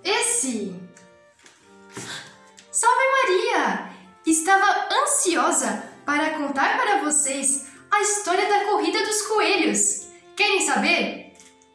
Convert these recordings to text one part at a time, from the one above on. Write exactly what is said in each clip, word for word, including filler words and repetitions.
esse! Salve Maria! Estava ansiosa para contar para vocês a história da corrida dos coelhos. Querem saber?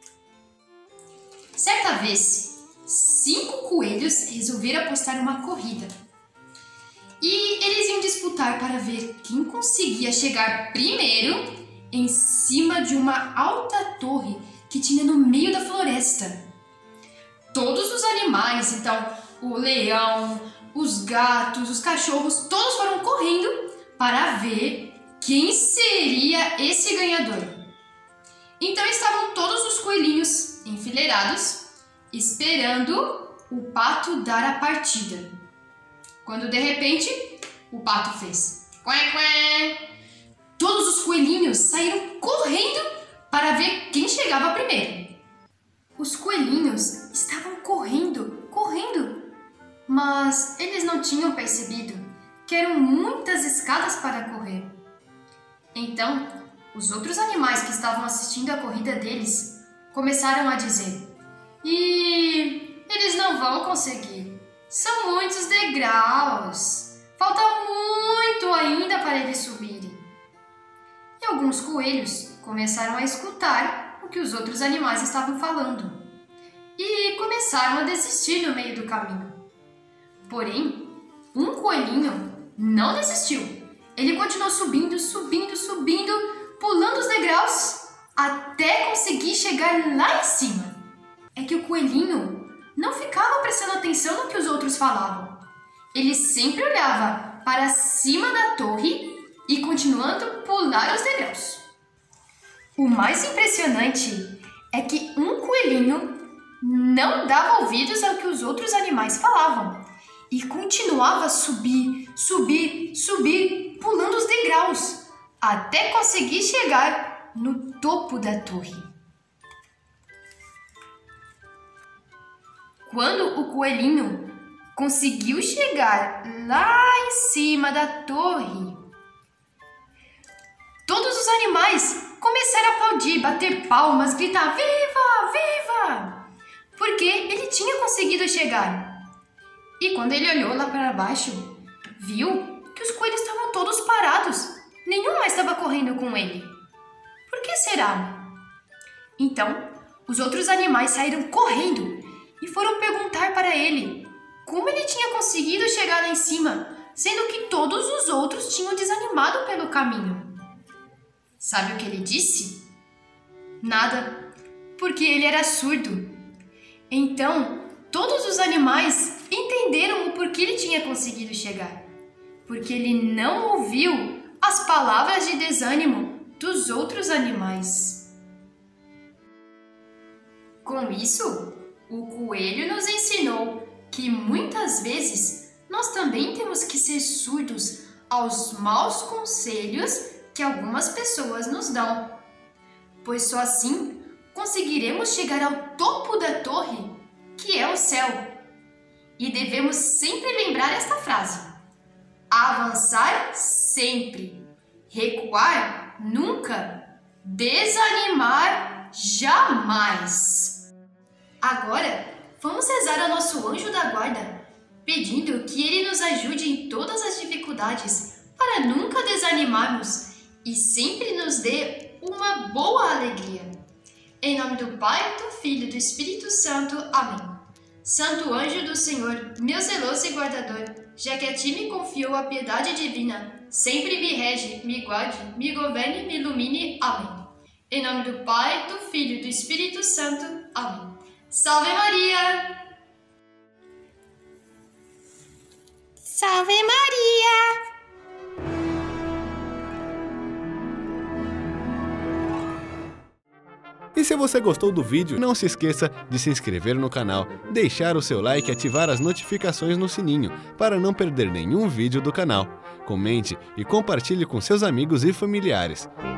Certa vez, cinco coelhos resolveram apostar uma corrida. E eles iam disputar para ver quem conseguia chegar primeiro em cima de uma alta torre que tinha no meio da floresta. Todos os animais, então, o leão, os gatos, os cachorros, todos foram correndo para ver quem seria esse ganhador. Então estavam todos os coelhinhos enfileirados, esperando o pato dar a partida. Quando de repente, o pato fez quá, quá. Todos os coelhinhos saíram correndo para ver quem chegava primeiro. Os coelhinhos estavam correndo, correndo, mas eles não tinham percebido que eram muitas escadas para correr. Então, os outros animais que estavam assistindo a corrida deles começaram a dizer: "Ih, eles não vão conseguir. São muitos degraus. Falta muito ainda para eles subirem." E alguns coelhos começaram a escutar o que os outros animais estavam falando e começaram a desistir no meio do caminho. Porém, um coelhinho não desistiu. Ele continuou subindo, subindo, subindo, pulando os degraus até conseguir chegar lá em cima. É que o coelhinho não ficava prestando atenção no que os outros falavam. Ele sempre olhava para cima da torre e continuando a pular os degraus. O mais impressionante é que um coelhinho não dava ouvidos ao que os outros animais falavam e continuava a subir, subir, subir, pulando os degraus, até conseguir chegar no topo da torre. Quando o coelhinho conseguiu chegar lá em cima da torre, todos os animais começaram a aplaudir, bater palmas, gritar "Viva! Viva!", porque ele tinha conseguido chegar. E quando ele olhou lá para baixo, viu que os coelhos estavam todos parados. Nenhum mais estava correndo com ele. Por que será? Então, os outros animais saíram correndo e foram perguntar para ele como ele tinha conseguido chegar lá em cima, sendo que todos os outros tinham desanimado pelo caminho. Sabe o que ele disse? Nada, porque ele era surdo. Então, todos os animais entenderam o porquê ele tinha conseguido chegar. Porque ele não ouviu as palavras de desânimo dos outros animais. Com isso, o coelho nos ensinou que muitas vezes nós também temos que ser surdos aos maus conselhos que algumas pessoas nos dão, pois só assim conseguiremos chegar ao topo da torre, que é o céu. E devemos sempre lembrar esta frase: avançar sempre, recuar nunca, desanimar jamais. Agora, vamos rezar ao nosso anjo da guarda, pedindo que ele nos ajude em todas as dificuldades para nunca desanimarmos e sempre nos dê uma boa alegria. Em nome do Pai, do Filho e do Espírito Santo. Amém. Santo anjo do Senhor, meu zeloso e guardador, já que a ti me confiou a piedade divina, sempre me rege, me guarde, me governe, me ilumine. Amém. Em nome do Pai, do Filho e do Espírito Santo. Amém. Salve Maria! Salve Maria! E se você gostou do vídeo, não se esqueça de se inscrever no canal, deixar o seu like e ativar as notificações no sininho para não perder nenhum vídeo do canal. Comente e compartilhe com seus amigos e familiares.